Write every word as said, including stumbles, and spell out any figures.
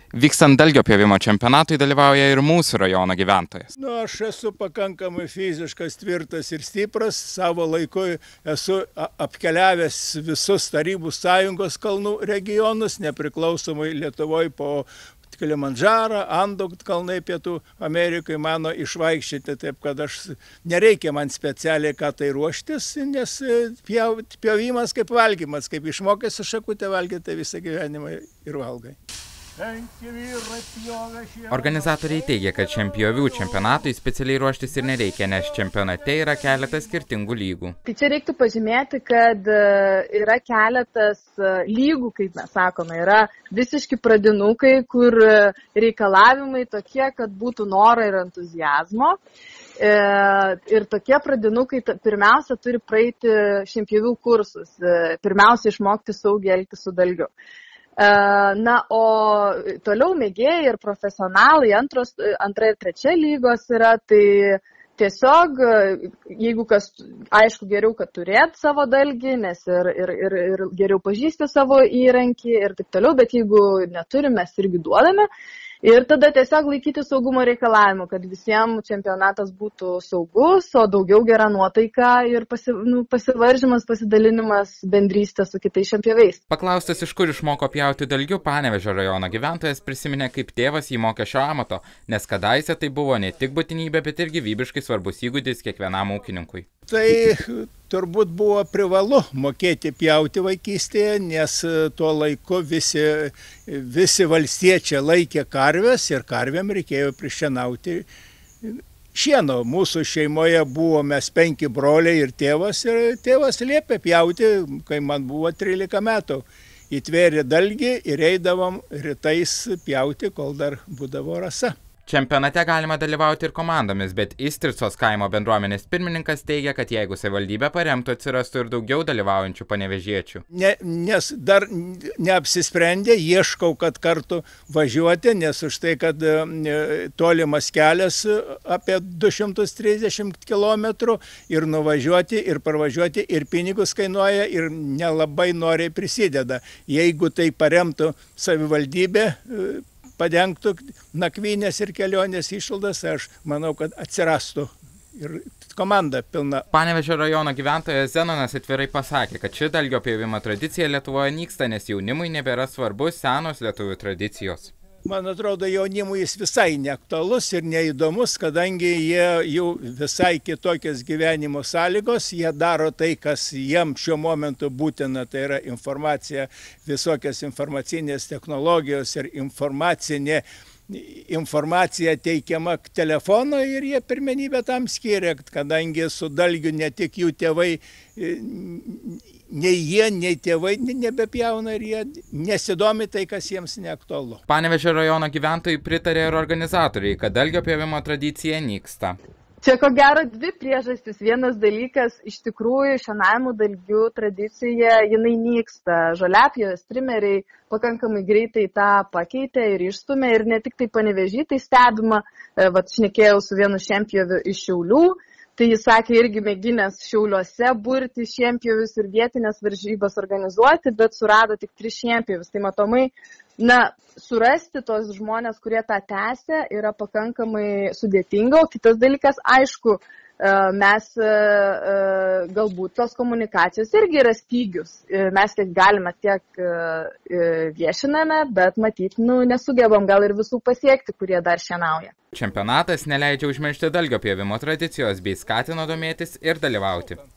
Vykstant dalgio pjovimo čempionatui dalyvauja ir mūsų rajono gyventojas. Nu, aš esu pakankamai fiziškas, tvirtas ir stipras. Savo laiku esu apkeliavęs visus Tarybų sąjungos kalnų regionus, nepriklausomai Lietuvoje po Kilimandžarą, Andų kalnai Pietų Amerikai mano išvaikščioti, taip kad aš nereikia man specialiai ką tai ruoštis, nes pjovimas kaip valgymas, kaip išmokęs su šakutė valgyti, tai visą gyvenimą ir valgai. Organizatoriai teigia, kad šiam pjovių čempionatui specialiai ruoštis ir nereikia, nes čempionate yra keletas skirtingų lygų. Tai čia reiktų pažymėti, kad yra keletas lygų, kaip mes sakome, yra visiški pradinukai, kur reikalavimai tokie, kad būtų noro ir entuziazmo. Ir tokie pradinukai pirmiausia turi praeiti šienpjovių kursus, pirmiausia išmokti saugiai elgtis su dalgiu. Na, o toliau mėgėjai ir profesionalai, antros, antra ir trečia lygos yra, tai tiesiog, jeigu kas, aišku, geriau, kad turėt savo dalgį, nes ir, ir, ir, ir geriau pažįsti savo įrankį ir taip toliau, bet jeigu neturim, mes irgi duodame. Ir tada tiesiog laikyti saugumo reikalavimų, kad visiems čempionatas būtų saugus, o daugiau gera nuotaika ir pasi, nu, pasivaržymas, pasidalinimas, bendrystė su kitais šienpjoviais. Paklaustas, iš kur išmoko pjauti dalgiu, Panevėžio rajono gyventojas prisiminė, kaip tėvas jį mokė šio amato, nes kadaise tai buvo ne tik būtinybė, bet ir gyvybiškai svarbus įgūdis kiekvienam ūkininkui. Tai turbūt buvo privalu mokėti pjauti vaikystėje, nes tuo laiku visi, visi valstiečiai laikė karves ir karvėm reikėjo prišienauti šieno. Mūsų šeimoje buvo mes penki broliai ir tėvas, ir tėvas liepė pjauti, kai man buvo trylika metų. Įtvėrė dalgį ir eidavom rytais pjauti, kol dar būdavo rasa. Čempionate galima dalyvauti ir komandomis, bet Istricos kaimo bendruomenės pirmininkas teigia, kad jeigu savivaldybė paremtų, atsirastų ir daugiau dalyvaujančių panevėžiečių. Ne, nes dar neapsisprendė, ieškau, kad kartu važiuoti, nes už tai, kad tolimas kelias apie du šimtus trisdešimt kilometrų ir nuvažiuoti, ir parvažiuoti, ir pinigus kainuoja, ir nelabai noriai prisideda. Jeigu tai paremtų savivaldybė, padengtų nakvynės ir kelionės išlaidas, aš manau, kad atsirastų ir komanda pilna. Panevėžio rajono gyventojas Zenonas atvirai pasakė, kad ši dalgio pjovimo tradicija Lietuvoje nyksta, nes jaunimui nebėra svarbus senos lietuvių tradicijos. Man atrodo, jaunimui jis visai neaktualus ir neįdomus, kadangi jie jau visai kitokios gyvenimo sąlygos, jie daro tai, kas jiem šiuo momentu būtina, tai yra informacija, visokios informacinės technologijos ir informacinė informacija teikiama telefonu ir jie pirmenybę tam skiria, kadangi su dalgiu ne tik jų tėvai, nei jie, nei tėvai nebepjauna ir jie nesidomi tai, kas jiems neaktualu. Panevėžio rajono gyventojai pritarė ir organizatoriai, kad dalgio pjovimo tradicija nyksta. Čia ko gero dvi priežastys. Vienas dalykas, iš tikrųjų šienavimo dalgių tradicija, jinai nyksta. Žoliapjovės trimeriai pakankamai greitai tą pakeitė ir išstumė ir ne tik tai Panevėžy, tai stebima, vat šnekėjau su vienu šienpjoviu iš Šiaulių, tai jis sakė irgi mėginęs Šiauliuose burti šienpjovius ir vietinės varžybas organizuoti, bet surado tik tris šienpjovius. Tai matomai, na, surasti tos žmonės, kurie tą tęsia, yra pakankamai sudėtinga. O kitas dalykas, aišku, mes galbūt tos komunikacijos irgi yra stygius. Mes kiek galime, tiek viešiname, bet matyt, nu, nesugebam gal ir visų pasiekti, kurie dar šienauja. Čempionatas neleidžia užmiršti dalgio pjovimo tradicijos bei skatino domėtis ir dalyvauti.